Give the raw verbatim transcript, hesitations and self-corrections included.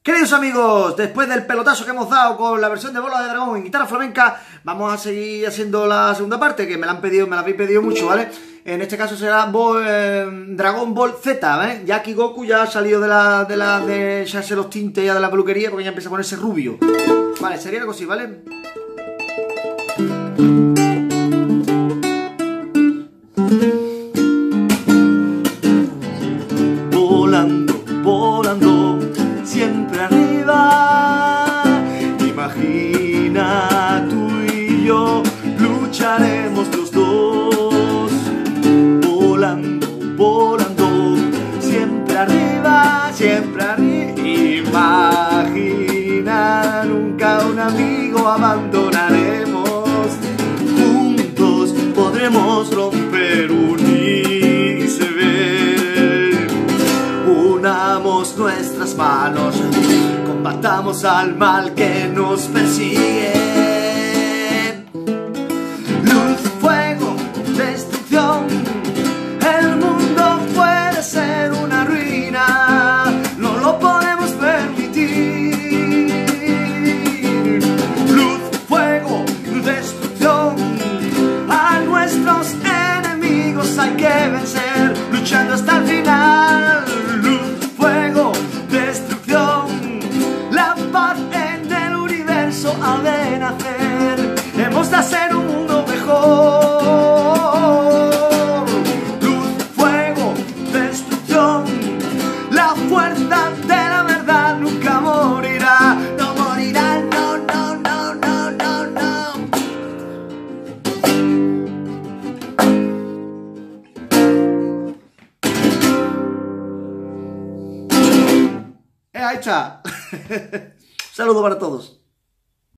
Queridos amigos, después del pelotazo que hemos dado con la versión de Bola de Dragón en guitarra flamenca, vamos a seguir haciendo la segunda parte, que me la han pedido, me la habéis pedido mucho, ¿vale? En este caso será Ball, eh, Dragon Ball Z, ¿vale? Ya aquí Goku ya ha salido de la, de la, de echarse los tintes ya de la peluquería, porque ya empieza a ponerse rubio. Vale, sería algo así, ¿vale? Volando, volando, siempre arriba. Imagina tú y yo, lucharemos los dos. Volando, volando, siempre arriba, siempre arriba. Imagina, nunca un amigo abandonaremos. Juntos podremos romper un iceberg. Unamos nuestras manos, combatamos al mal que nos persigue. Luz, fuego, destrucción. El mundo puede ser una ruina, no lo podemos permitir. Luz, fuego, destrucción. A nuestros enemigos hay que vencer, luchando hasta el final. Luz, fuego, destrucción. La paz en el universo ha de nacer. Hemos de hacer un mundo mejor. Luz, fuego, destrucción. La fuerza de la verdad nunca morirá. No morirá, no, no, no, no, no, no. Eh, ahí está. Saludo para todos.